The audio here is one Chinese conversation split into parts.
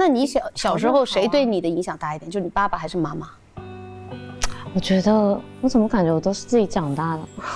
那你小时候谁对你的影响大一点？就你爸爸还是妈妈？ 我觉得我怎么感觉我都是自己长大的。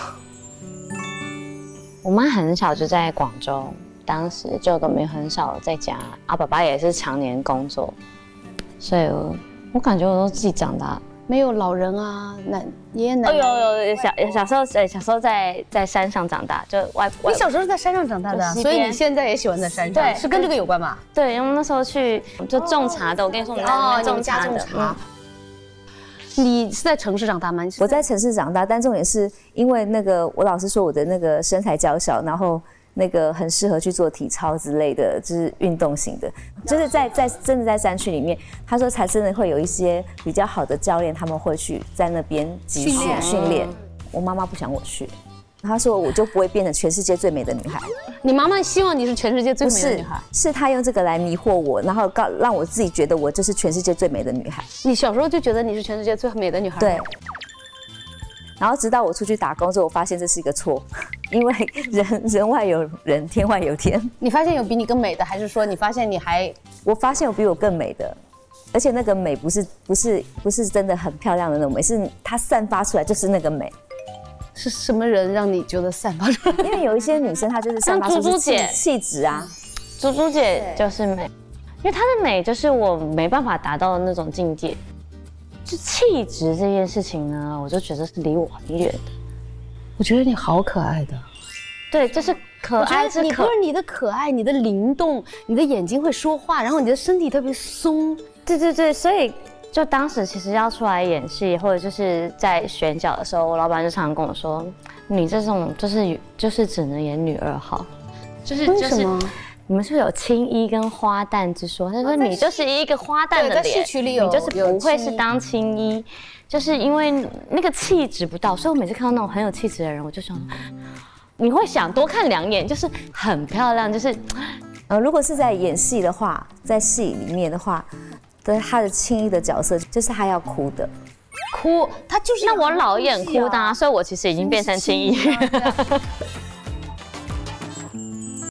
我妈很小就在广州，当时就根本很少在家，爸爸也是常年工作，所以我感觉我都自己长大。 没有老人啊，爷爷奶奶。 有小时候在山上长大，就外。 你小时候在山上长大的，所以你现在也喜欢在山上，对，是跟这个有关吧？ 对，因为那时候去就种茶的，我跟你说我们在那边种茶的。 你是在城市长大吗？ 我在城市长大，但重点是因为那个我老师说我的那个身材娇小，然后那个很适合去做体操之类的，就是运动型的，就是真的在山区里面，他说才真的会有一些比较好的教练，他们会去在那边集训练。我妈妈不想我去，她说我就不会变成全世界最美的女孩。 你妈妈希望你是全世界最美的女孩？ 是她用这个来迷惑我，然后让我自己觉得我就是全世界最美的女孩。 你小时候就觉得你是全世界最美的女孩？ 对。然后直到我出去打工之后，我发现这是一个错，因为人外有人，天外有天。 你发现有比你更美的，还是说你发现我发现有比我更美的，而且那个美不是真的很漂亮的那种美，是它散发出来就是那个美。 是什么人让你觉得散发出来？ 因为有一些女生她就是散发出气质啊。 猪猪姐就是美，因为她的美就是我没办法达到的那种境界。就气质这件事情呢，我就觉得是离我很远的。 我觉得你好可爱的， 对，就是可爱你不是你的可爱，你的灵动，你的眼睛会说话，然后你的身体特别松。 对，所以就当时其实要出来演戏，或者就是在选角的时候，我老板就常常跟我说，你这种就是只能演女二号， 为什么？ 你们是不是有青衣跟花旦之说？他说你就是一个花旦的脸， 在戏曲里你就是不会是当青衣，就是因为那个气质不到。所以我每次看到那种很有气质的人，我就想，你会想多看2眼，就是很漂亮，就是， 如果是在演戏的话，在戏里面的话，他的青衣的角色就是他要哭的。 哭，他就是那我老演哭的啊，所以我其实已经变成青衣。